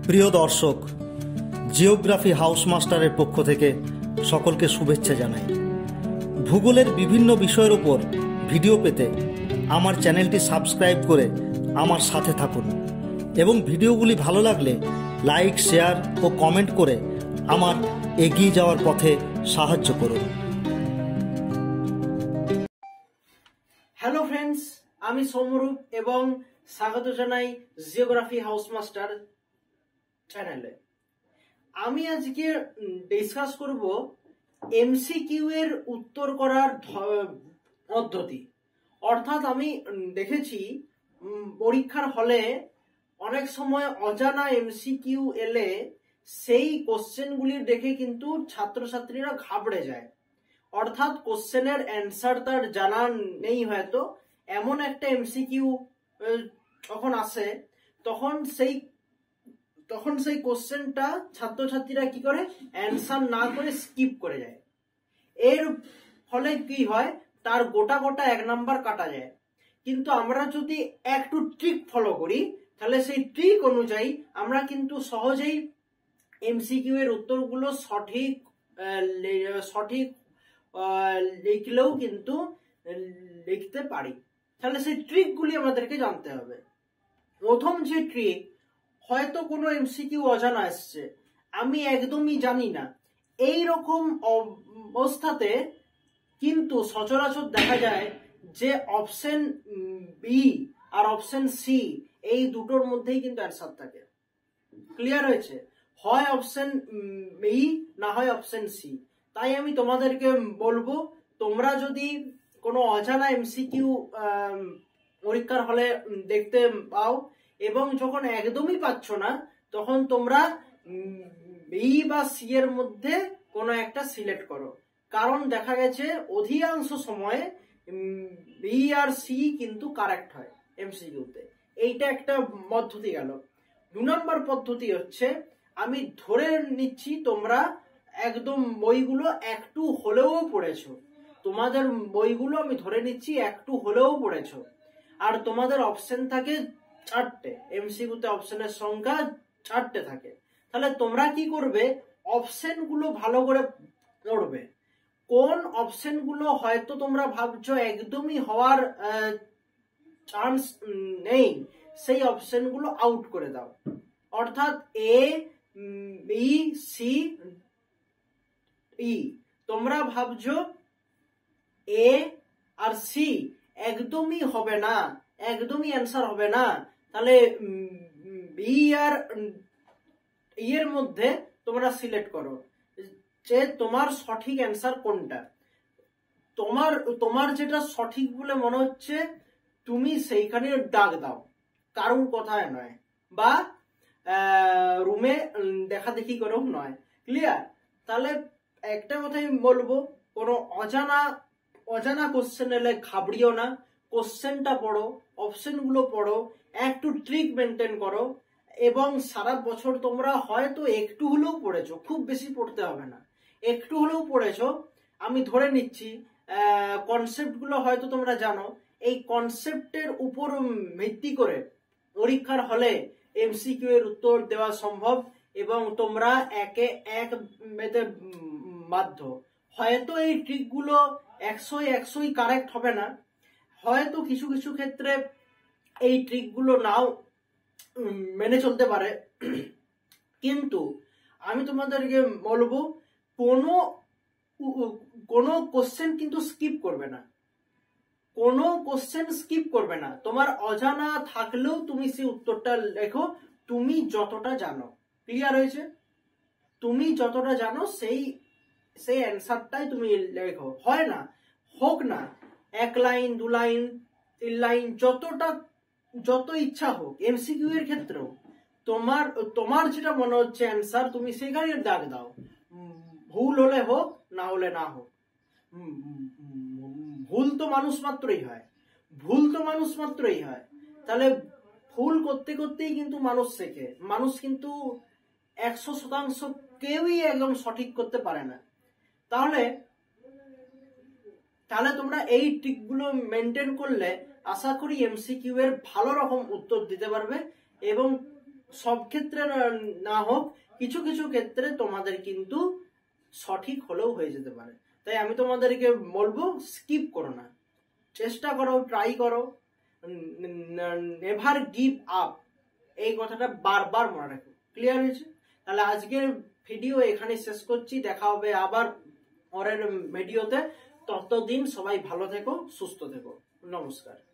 প্রিয় দর্শক, geography house মাস্টারের পক্ষ থেকে সকলকে শুভেচ্ছা জানাই। ভূগোলের বিভিন্ন বিষয়ের উপর ভিডিও পেতে আমার চ্যানেলটি সাবস্ক্রাইব করে আমার সাথে থাকুন এবং ভিডিওগুলি ভালো লাগলে লাইক, শেয়ার ও কমেন্ট করে আমার এগিয়ে যাওয়ার পথে সাহায্য করুন। হ্যালো ফ্রেন্ডস, আমি সৌম্যরূপ এবং স্বাগত জানাই জিওগ্রাফি হাউস মাস্টার চ্যানেলে। আমি আজকে ডিসকাস করব এমসিকিউ এর উত্তর করার পদ্ধতি। অর্থাৎ আমি দেখেছি পরীক্ষার হলে অনেক সময় অজানা এমসিকিউ এলে সেই কোশ্চেনগুলি দেখে কিন্তু ছাত্রছাত্রীরা ঘাবড়ে যায়। অর্থাৎ কোশ্চেনের অ্যান্সার তার জানা নেই, হয়তো এমন একটা এমসিকিউ যখন আসে তখন সেই কোশ্চেনটা ছাত্রছাত্রীরা কি করে, অ্যান্সার না করে স্কিপ করে যায়। এর ফলে কি হয়, তার গোটা এক নাম্বার কাটা যায়। কিন্তু আমরা যদি একটু ট্রিক ফলো করি তাহলে সেই ট্রিক অনুযায়ী আমরা কিন্তু সহজেই এমসিকিউ এর উত্তরগুলো সঠিক লিখলেও কিন্তু লিখতে পারি। তাহলে সেই ট্রিকগুলি আমাদেরকে জানতে হবে। প্রথম যে ট্রিক, হয়তো কোনো এমসিকিউ অজানা আসছে, আমি একদমই জানি না, এই রকম অবস্থাতে কিন্তু সচরাচর দেখা যায় যে অপশন বি আর অপশন সি এই দুটোর মধ্যেই কিন্তু অ্যান্সার থাকে। ক্লিয়ার হয়েছে? হয় অপশন বি না হয় অপশন সি। তাই আমি তোমাদেরকে বলবো, তোমরা যদি কোনো অজানা এমসিকিউ পরীক্ষার হলে দেখতে পাও এবং যখন একদমই পাচ্ছ না, তখন তোমরা বি বা সি এর মধ্যে কোনো একটা সিলেক্ট করো। কারণ দেখা গেছে অধিকাংশ সময়ে বি আর সি কিন্তু কারেক্ট হয় এমসিকিউতে। এইটা একটা পদ্ধতি গেল। 2 নম্বর পদ্ধতি হচ্ছে, আমি ধরে নিচ্ছি তোমরা একদম বইগুলো একটু হলেও পড়েছো, তোমাদের বইগুলো আমি ধরে নিচ্ছি একটু হলেও পড়েছো, আর তোমাদের অপশন থাকে 4টে, এমসিকিউতে অপশনের সংখ্যা 4টে থাকে। তাহলে তোমরা কি করবে, অপশনগুলো ভালো করে পড়বে। কোন অপশনগুলো হয়তো তোমরা ভাবছো একদমই হওয়ার চান্স নেই, সেই অপশনগুলো আউট করে দাও। অর্থাৎ এ, বি, সি, ই, তোমরা ভাবছো এ আর সি একদমই হবে না, একদমই অ্যান্সার হবে না, তাহলে বি আর ই এর মধ্যে তোমরা সিলেক্ট করো যে তোমার সঠিক অ্যান্সার কোনটা। তোমার যেটা সঠিক বলে মনে হচ্ছে তুমি সেইখানে ডাক দাও, কারুর কথায় নয়, বা রুমে দেখা দেখি করেও নয়। ক্লিয়ার? তাহলে একটা কথাই বলবো, কোনো অজানা কোশ্চেন এলে ঘাবড়িও না, কোশ্চেনটা পড়ো, অপশনগুলো পড়ো, একটু ট্রিক মেনটেন করো এবং সারা বছর তোমরা হয়তো একটু হলেও পড়েছো, খুব বেশি পড়তে হবে না, একটু হলেও পড়েছো। আমি ধরে নিচ্ছি কনসেপ্টগুলো হয়তো তোমরা জানো, এই কনসেপ্টের উপর ভিত্তি করে পরীক্ষার হলে এমসিকিউ এর উত্তর দেওয়া সম্ভব এবং তোমরা একে এক মেতে বাধ্য। হয়তো এই ট্রিকগুলো 100% কারেক্ট হবে না, হয়তো কিছু ক্ষেত্রে এই ট্রিকগুলো নাও মেনে চলতে পারে, কিন্তু আমি তোমাদেরকে বলবো কোনো কোশ্চেন কিন্তু স্কিপ করবে না, কোনো কোশ্চেন স্কিপ করবে না। তোমার অজানা থাকলেও তুমি সেই উত্তরটা লেখো, তুমি যতটা জানো। ক্লিয়ার হয়েছে? তুমি যতটা জানো সেই অ্যান্সারটাই তুমি লেখো। হয় না, হোক না 1 লাইন, 2 লাইন, 3 লাইন, যত ইচ্ছা হোক। এমসিকিউ এর ক্ষেত্রেও তোমার যেটা মনে হচ্ছে অ্যান্সার, তুমি সেখানে দাগ দাও। ভুল হলে হোক, না হলে না হোক। ভুল তো মানুষ মাত্রই হয়, তাহলে ভুল করতেই কিন্তু মানুষ শেখে। মানুষ কিন্তু 100% কেউই একদম সঠিক করতে পারে না। তাহলে তোমরা এই ট্রিকগুলো মেনটেন করলে আশা করি এমসিকিউ এর ভালো রকম উত্তর দিতে পারবে এবং সব ক্ষেত্রে না হোক, কিছু কিছু ক্ষেত্রে তোমাদের কিন্তু সঠিক হলেও হয়ে যেতে পারে। তাই আমি তোমাদেরকে বলবো স্কিপ করো না, চেষ্টা করো, ট্রাই করো, নেভার গিভ আপ, এই কথাটা বারবার মনে রাখো। ক্লিয়ার হয়েছে? তাহলে আজকের ভিডিও এখানে শেষ করছি, দেখা হবে আবার পরের ভিডিওতে। ততদিন সবাই ভালো থেকো, সুস্থ থেকো, নমস্কার।